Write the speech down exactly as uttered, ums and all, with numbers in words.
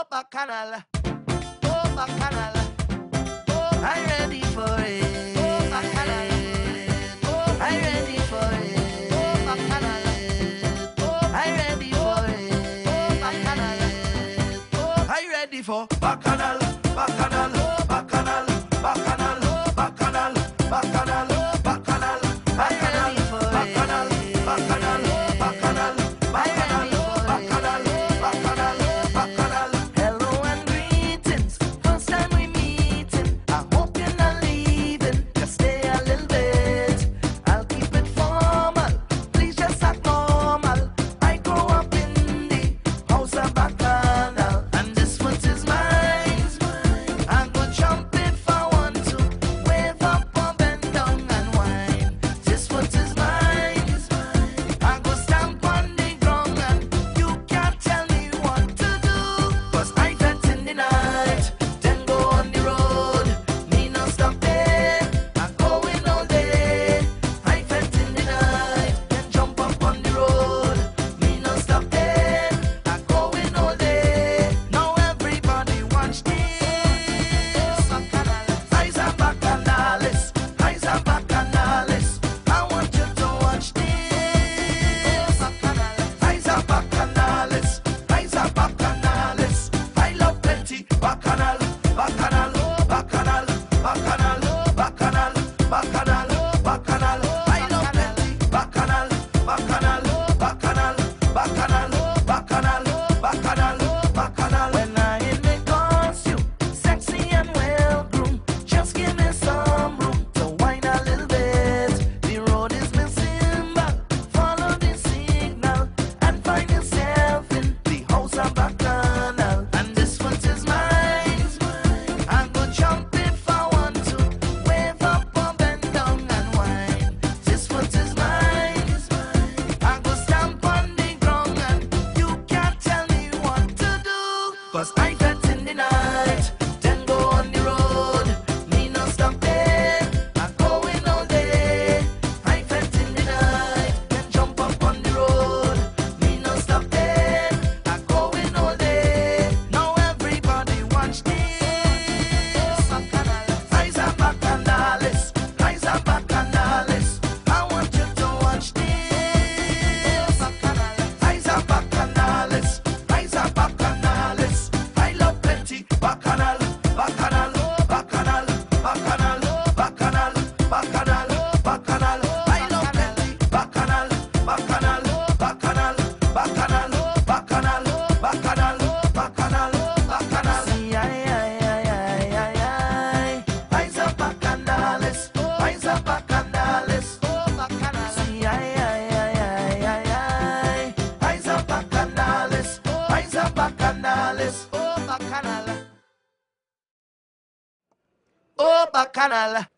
bacchanal, oh bacchanal, oh I'm ready for it, oh bacchanal, oh I'm ready for it, oh bacchanal, oh I'm ready for it, oh bacchanal, oh I'm ready for bacchanal, bacchanal, oh bacchanal, bacchanal, oh bacchanal, bacchanal, oh bacchanal, bacchanal, bacchanal, bacchanal, bacchanal, bacchanal, bacchanal, bacchanal, bacchanal. Hello and greetings, first time we meeting. I hope you're not leaving, just stay a little bit. I'll keep it formal, please just act normal. I grew up in the house of bacchanal, and this foot is mine. I'm gonna jump if I want to, wave up or bend down and whine. This foot is mine. I'm gonna stamp on the ground and you can't tell me what to do. Cause I felt in the night, then go on the road. Me no stop there, I'm going all day. I felt in the night, then jump up on the road. Me no stop there, I'm going all day. Now everybody watch this. Eyes are bacchanales, eyes are bacchanales. I want you to watch this. Eyes are bacchanales, eyes are bacchanales. I love plenty bacchanal, bacchanal, bacchanal, bacchanal, bacchanal, bacchanal, bacchanal. I love plenty bacchanal, bacchanal, bacchanal, bacchanal, bacchanal, bacchanal, bacchanal. When I in my costume, sexy and well groomed, just give me some room to whine a little bit. The road is my symbol, follow the signal and find yourself in the house of bacchanal. And this foot is mine. I'm gonna jump if I want to, wave up or bend down and whine. This foot is mine. I'm gonna stamp on the ground and you can't tell me what to do. Cause I felt in the night, then go on the road. Me no stop there, I'm going all day. I felt in the night, then jump up on the road. Me no stop there, I'm going all day. Now everybody watch this. Eyes are bacchanales, eyes are bacchanales. I want you to watch this. Eyes are bacchanales, eyes are bacchanales. I love plenty bacchanal, bacchanal, bacchanal, bacchanal, bacchanal, bacchanal, bacchanal. I love plenty bacchanal, bacchanal, bacchanal, bacchanal, bacchanal, bacchanal, bacchanal, bacchanal. See, I, I, I, I, I, I, eyes are bacchanales, eyes are bacchanales, oh bacchanal. See, I, I, I, I, I, I, eyes are bacchanales, eyes are bacchanales, oh bacchanal, oh bacchanal.